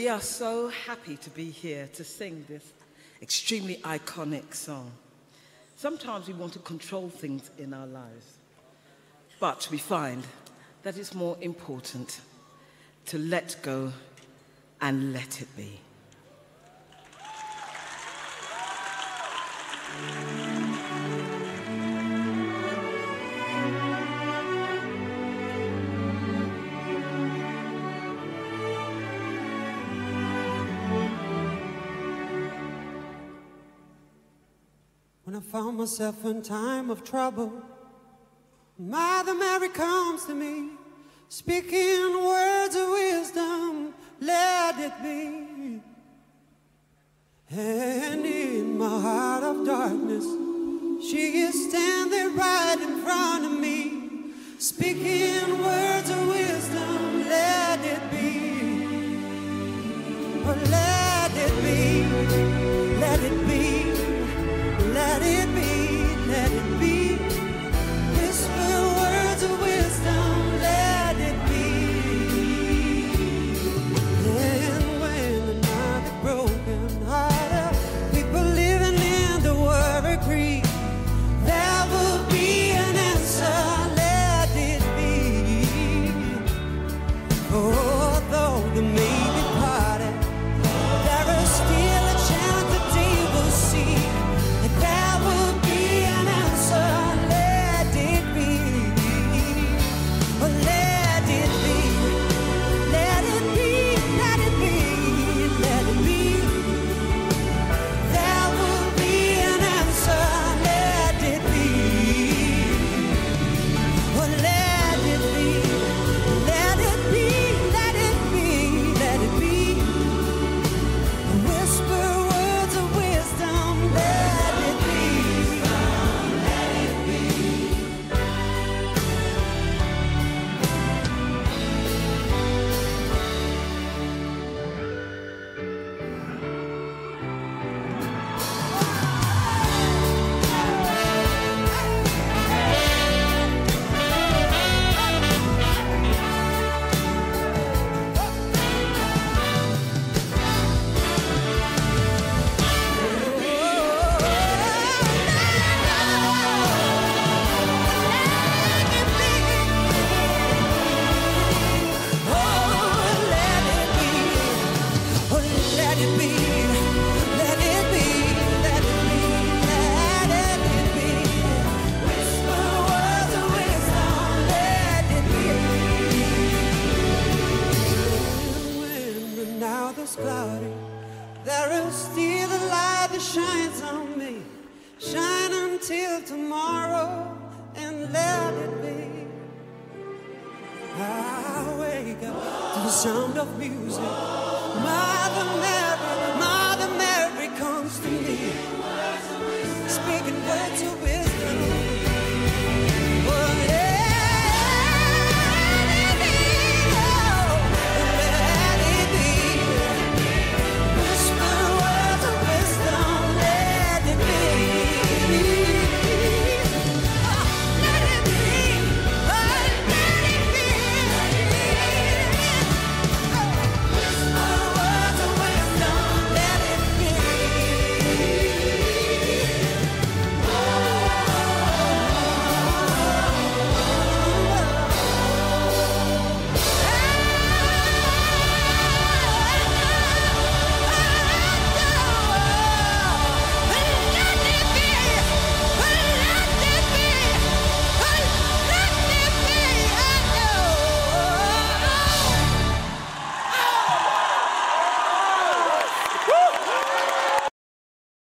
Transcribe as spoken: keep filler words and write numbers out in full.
are so happy to be here to sing this extremely iconic song. Sometimes we want to control things in our lives, but we find that it's more important to let go and let it be. When I found myself in time of trouble, Mother Mary comes to me, speaking words of wisdom, let it be. And in my heart of darkness, she is standing right in front of me, speaking words of wisdom, let it be. Oh, let it be, let it be. Let it be, let it be. Whisper words of wisdom, let it be. And when the night is broken hearted, people living in the world agree, there will be an answer, let it be. Although the may be parted, there is still a chance that they will see. There will be an answer, let it be. Oh, let it be, let it be, let it be, let it be. There will be an answer, let it be. Oh, let it be, let it be, let it be, let it be. Whisper words of wisdom, let it be. Cloudy, there is still a light that shines on me. Shine until tomorrow and let it be. I wake up to the sound of music. Mother Mary